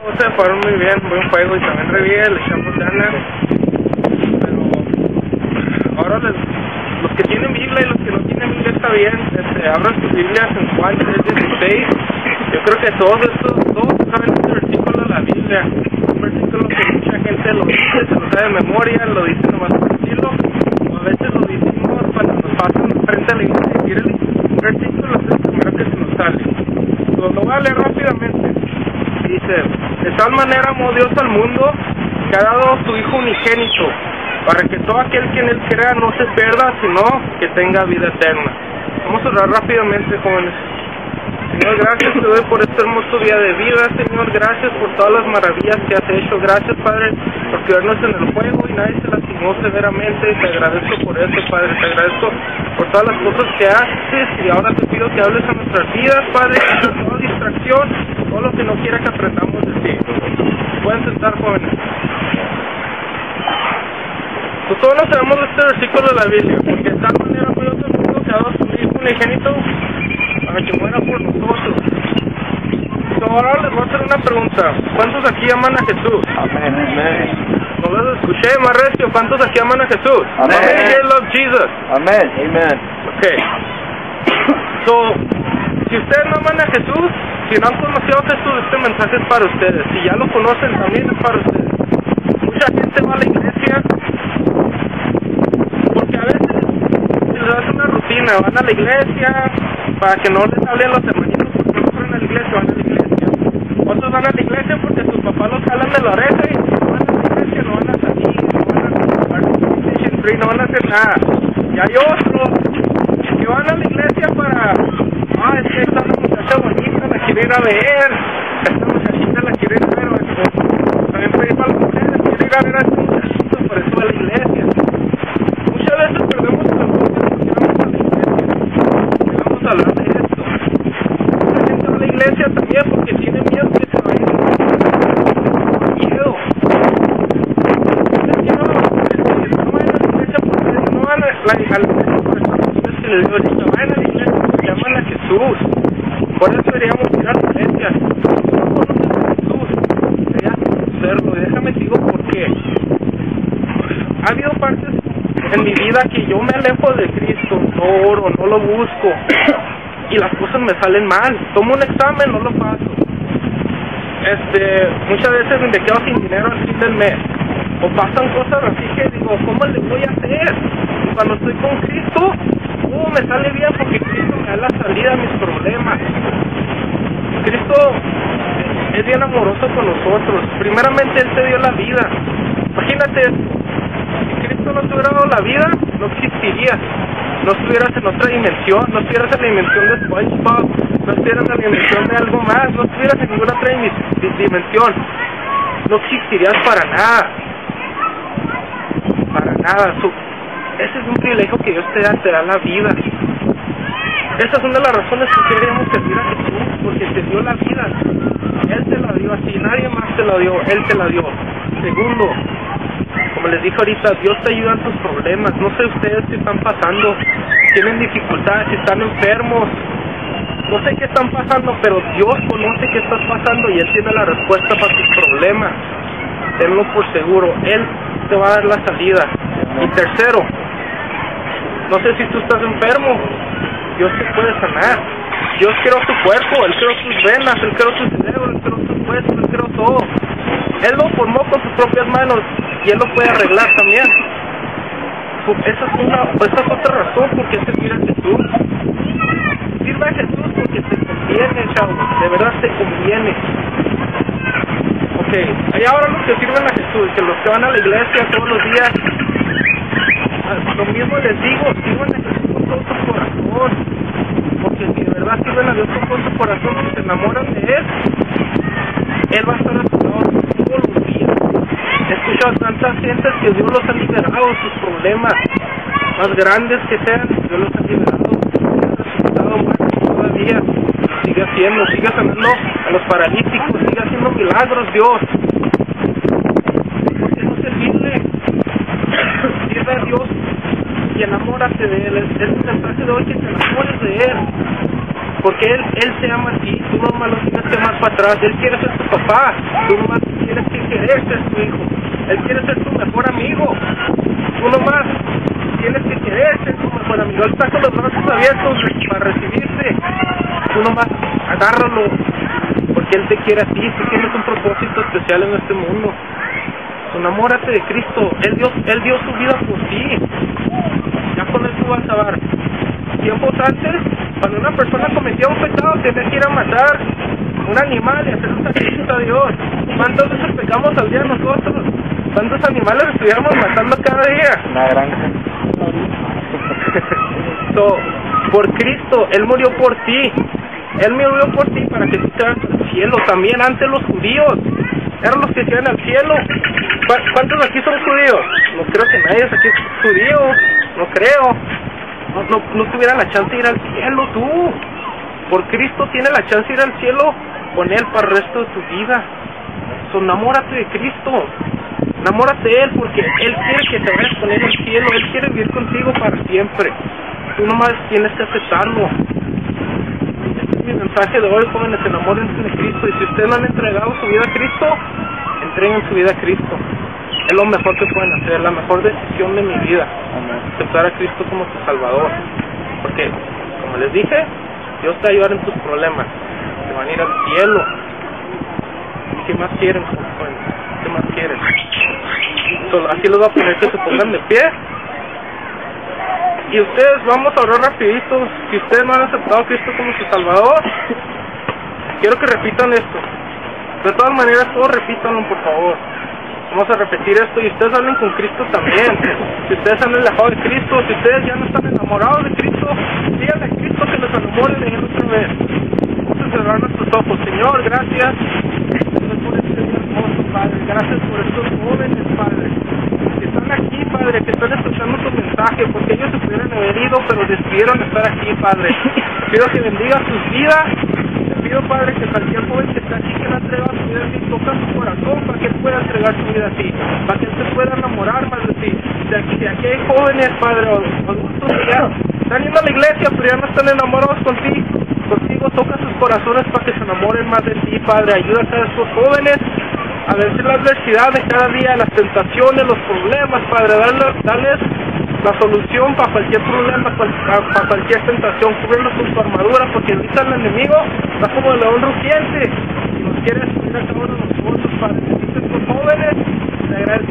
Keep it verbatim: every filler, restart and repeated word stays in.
Se fueron muy bien, buen juego y también re bien, le echamos ganas. Pero ahora les, los que tienen Biblia y los que no tienen Biblia está bien, este, abran sus Biblias en Juan tres dieciséis. Yo creo que todos estos, todos saben este versículo de la Biblia. Un versículo que mucha gente lo dice, se lo sabe de memoria, lo dice nomás por decirlo. O a veces lo decimos cuando nos pasan frente a la iglesia y decir el versículo es el primero que se nos sale. Lo, lo voy a leer rápidamente. Dice, de tal manera amó Dios al mundo que ha dado a su Hijo unigénito, para que todo aquel que en él crea no se pierda, sino que tenga vida eterna. Vamos a orar rápidamente, jóvenes. Señor, gracias te doy por este hermoso día de vida, Señor, gracias por todas las maravillas que has hecho, gracias, Padre, por quedarnos en el juego y nadie se lastimó severamente, te agradezco por eso, Padre, te agradezco por todas las cosas que haces y ahora te pido que hables a nuestras vidas, Padre, por toda distracción, todo lo que no quiera que aprendamos de ti. Pueden sentar, jóvenes. Pues todos nos sabemos de este versículo de la Biblia, porque de tal manera muy otro mundo que ha dado a su Hijo unigénito para que muera por nosotros. So, ahora les voy a hacer una pregunta. ¿Cuántos aquí aman a Jesús? Amén, amén. No los escuché, más recio. ¿Cuántos aquí aman a Jesús? Amén. They love Jesus. Amén, amén. Ok. So, si ustedes no aman a Jesús, si no han conocido a Jesús, este mensaje es para ustedes. Si ya lo conocen, también es para ustedes. Mucha gente va a la iglesia porque a veces se les hace una rutina. Van a la iglesia para que no les hablen los hermanitos porque no fueron a la iglesia, van a la iglesia. Otros van a la iglesia porque sus papás los jalan de la oreja y si no van a la iglesia no van a salir, no van a, no van a hacer nada. Y hay otros que van a la iglesia para, ah, es que esta muchacha bonita, la quiero ir a ver, esta muchachita la quiero ir a ver, también puede ir para las mujeres, quiero ir a ver a este muchachito, por eso va a la iglesia. Muchas veces perdemos el enfoque porque vamos a la iglesia, y vamos a hablar de esto. Mucha gente va a la iglesia también porque tiene miedo que se vayan a miedo. Es que no, no vayan a la iglesia porque no van a la iglesia por estas cosas que les digo ahorita, vayan a la iglesia porque llaman a Jesús. Por eso deberíamos ir a la iglesia. Si no conoces a Jesús, deberías conocerlo. Y déjame te digo por qué. Ha habido partes en mi vida que yo me alejo de Cristo, no oro, no lo busco y las cosas me salen mal. Tomo un examen, no lo paso. Este, muchas veces me quedo sin dinero al fin del mes. O pasan cosas así que digo, ¿cómo le voy a hacer? Y cuando estoy con Cristo, uh, me sale bien porque Cristo me da la salida a mis problemas. Cristo es bien amoroso con nosotros. Primeramente Él te dio la vida. Imagínate, si Cristo no te hubiera dado la vida, no existirías. No estuvieras en otra dimensión, no estuvieras en la dimensión de SpongeBob, no estuvieras en la dimensión de algo más, no estuvieras en ninguna otra dimensión. No existirías para nada. Para nada. So, ese es un privilegio que Dios te da, te da la vida. Esa es una de las razones que queremos servir a Jesús, porque te dio la vida. Él te la dio así, nadie más te la dio, Él te la dio. Segundo, como les dije ahorita, Dios te ayuda en tus problemas. No sé ustedes qué están pasando, tienen dificultades, están enfermos, no sé qué están pasando, pero Dios conoce qué estás pasando y Él tiene la respuesta para tus problemas. Tenlo por seguro, Él te va a dar la salida. Y tercero, no sé si tú estás enfermo, Dios te puede sanar. Dios creó tu cuerpo, Él creó tus venas, Él creó tu cerebro, Él creó tus huesos, Él creó todo. Él lo formó con sus propias manos y Él lo puede arreglar también. Esa es, una, esa es otra razón por qué servir a Jesús. Sirve a Jesús porque te conviene, chavo, de verdad te conviene. Ok, hay ahora los que sirven a Jesús, que los que van a la iglesia todos los días, lo mismo les digo, sirvan a Jesús con todo su corazón, porque si de verdad sirven a Dios con todo su corazón, si se enamoran de Él, Él va a estar a su lado todos los días. He escuchado a tantas gentes que Dios los ha liberado de sus problemas, más grandes que sean, Dios los ha liberado, ha resucitado muertos todavía, sigue haciendo, sigue sanando a los paralíticos, sigue haciendo milagros Dios. ¿Por qué no servirle? Sirve a Dios y enamórate de Él. Es el mensaje de hoy, que te enamores de Él. Porque Él, Él te ama a ti, tú nomás lo tienes que amar para atrás. Él quiere ser tu papá, tú nomás tienes que querer ser tu hijo. Él quiere ser tu mejor amigo, tú nomás tienes que querer ser tu mejor amigo. Él está con los brazos abiertos para recibirte, tú nomás agárralo, porque Él te quiere a ti, tú tienes un propósito especial en este mundo. Enamórate de Cristo, Él dio, Él dio su vida por ti, ya con Él tú vas a dar. Tiempos antes, cuando una persona cometía un pecado, tenía que ir a matar un animal y hacer un sacrificio a Dios. ¿Cuántas veces pecamos al día nosotros? ¿Cuántos animales estuviéramos matando cada día? Una granja. So, por Cristo, Él murió por ti. Él murió por ti para que tú te vayas al cielo. También antes los judíos eran los que se iban al cielo. ¿Cuántos aquí son judíos? No creo que nadie aquí es judío. No creo. No, no, no tuvieran la chance de ir al cielo tú. Por Cristo tiene la chance de ir al cielo con Él para el resto de tu vida. So, enamórate de Cristo. Enamórate de Él porque Él quiere que te vayas con Él al cielo. Él quiere vivir contigo para siempre. Tú nomás tienes que aceptarlo. Este es mi mensaje de hoy, jóvenes, enamórense de Cristo. Y si ustedes no han entregado su vida a Cristo, entreguen su vida a Cristo. Es lo mejor que pueden hacer, la mejor decisión de mi vida. Aceptar a Cristo como tu Salvador. Porque, como les dije, Dios te va a ayudar en tus problemas. Te van a ir al cielo. ¿Qué más quieren, jóvenes? ¿Qué más quieren? Solo, aquí les voy a poner que se pongan de pie. Y ustedes, vamos a orar rapidito. Si ustedes no han aceptado a Cristo como su Salvador, quiero que repitan esto. De todas maneras, todos repítanlo, por favor. Vamos a repetir esto y ustedes hablen con Cristo también. Si ustedes han alejado de Cristo, si ustedes ya no están enamorados de Cristo, díganle a Cristo que los enamore de Él otra vez. Vamos a cerrar nuestros ojos. Señor, gracias por este día hermoso, Padre. Gracias por estos jóvenes, Padre, que están aquí, Padre, que están escuchando tu mensaje, porque ellos se pudieron haber ido, pero decidieron estar aquí, Padre. Pido que bendiga sus vidas. Pido, Padre, que cualquier joven que está aquí, que no ha entregado su vida a ti, toca su corazón para que él pueda entregar su vida a ti, para que él se pueda enamorar más de ti. De aquí, de aquí hay jóvenes, Padre, o adultos que ya están yendo a la iglesia, pero ya no están enamorados contigo. Contigo toca sus corazones para que se enamoren más de ti, Padre. Ayuda a estos jóvenes a vencer la adversidad de cada día, las tentaciones, los problemas, Padre. Darles, darles la solución para cualquier problema, para cualquier tentación. Cúbrelos con tu armadura, porque ahorita el enemigo está como el león rugiente y nos quiere destruir a cada uno de nosotros, Padre. Bendice a estos jóvenes, te agradezco